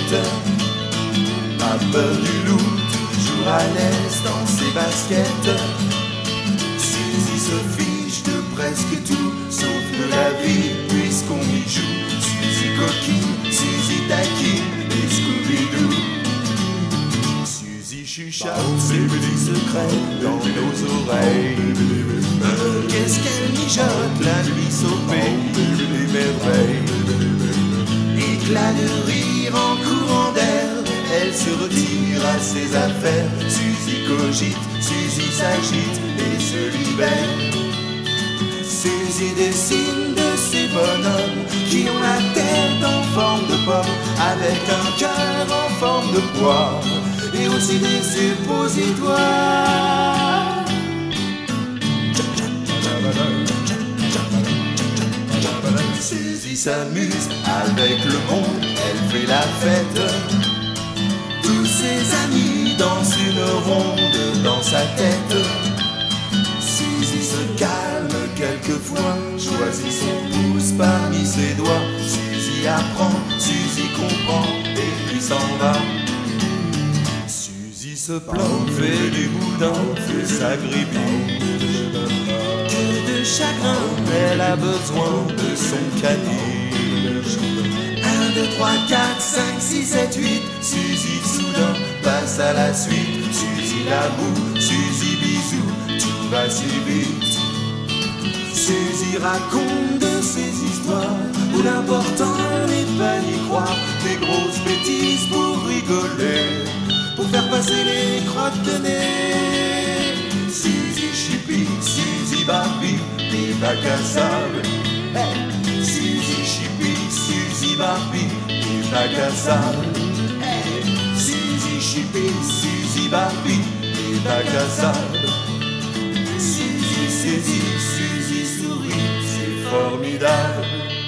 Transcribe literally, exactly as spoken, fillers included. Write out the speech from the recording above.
baguette. Pas peur du loup, toujours à l'aise dans ses baskets. Suzy se fiche de presque tout, sauf de la vie, puisqu'on y joue. Suzy coquine, Suzy taquine et Scooby-Doo. Suzy chuchote ses petits secrets dans nos oreilles. Euh, Qu'est-ce qu'elle mijote la nuit sauvée des merveilles. Éclat de rire en courant d'air, elle se retire à ses affaires. Suzy cogite, Suzy s'agite et se libère. Suzy dessine de ces bonhommes qui ont la tête en forme de pomme, avec un cœur en forme de poire et aussi des suppositoires. Suzy s'amuse avec le monde, elle fait la fête. Tous ses amis dansent une ronde dans sa tête. Suzy se calme quelquefois, choisit son pouce parmi ses doigts. Suzy apprend, Suzy comprend et puis s'en va. Suzy se plante, fait du boudin, fait sa gribouille. Que de chagrin, elle a besoin de son caniche. Un, deux, trois, quatre, cinq, six, sept, huit. Suzy soudain passe à la suite. Suzy l'amour, Suzy bisous, tout va si vite. Suzy raconte de ses histoires où l'important n'est pas d'y croire. Des grosses bêtises pour rigoler, pour faire passer les crottes de nez. Suzy Chippy, Suzy Barbie, des bacs à sable. Hey. Suzy Chippy, Suzy Barbie, des bacs à sable. Hey. Suzy Chippy, Suzy Barbie, des bacs à sable. Suzy saisit, Suzy sourit, c'est formidable.